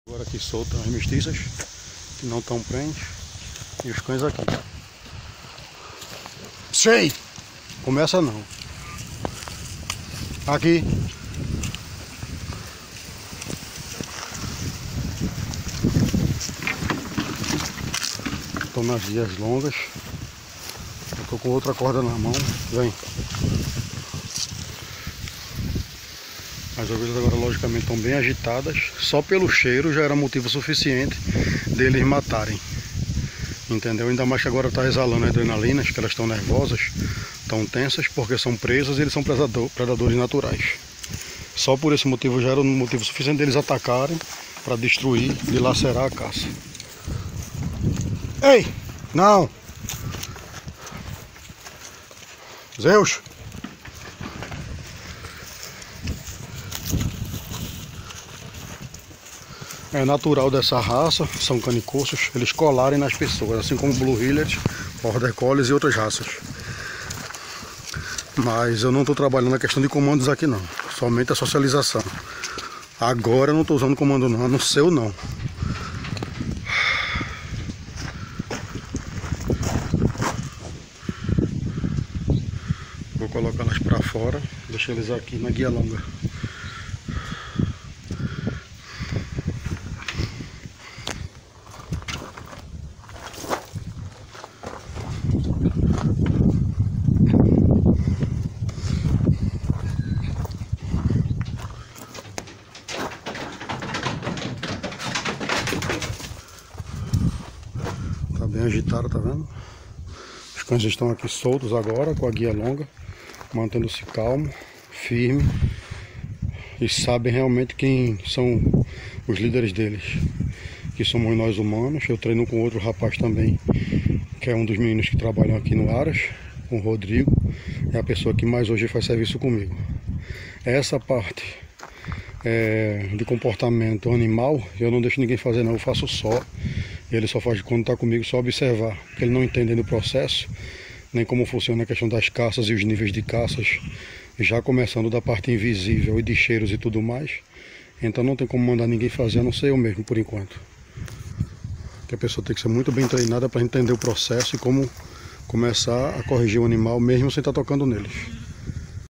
Agora aqui soltam as mestiças que não estão prenhes e os cães aqui. Sei! Começa não. Aqui. Estou nas dias longas. Eu estou com outra corda na mão. Vem. As ovelhas agora logicamente estão bem agitadas. Só pelo cheiro já era motivo suficiente deles matarem. Entendeu? Ainda mais que agora está exalando adrenalina, que elas estão nervosas, estão tensas, porque são presas e eles são predadores naturais. Só por esse motivo já era um motivo suficiente deles atacarem para destruir, dilacerar a caça. Ei! Não! Zeus! É natural dessa raça, são canicorsos, eles colarem nas pessoas, assim como Blue Heelers, Border Collies e outras raças. Mas eu não estou trabalhando na questão de comandos aqui não, somente a socialização. Agora eu não estou usando comando não, no seu não. Vou colocá-las para fora, deixar eles aqui na guia longa. Tá bem agitado, tá vendo? Os cães estão aqui soltos agora, com a guia longa, mantendo-se calmo, firme, e sabem realmente quem são os líderes deles, que somos nós humanos. Eu treino com outro rapaz também, que é um dos meninos que trabalham aqui no Aras, com o Rodrigo, é a pessoa que mais hoje faz serviço comigo. Essa parte de comportamento animal, eu não deixo ninguém fazer não, eu faço só. Ele só faz quando está comigo, só observar, porque ele não entende o processo, nem como funciona a questão das caças e os níveis de caças, já começando da parte invisível e de cheiros e tudo mais. Então não tem como mandar ninguém fazer, a não ser eu mesmo por enquanto. Porque a pessoa tem que ser muito bem treinada para entender o processo e como começar a corrigir o animal mesmo sem estar tocando neles.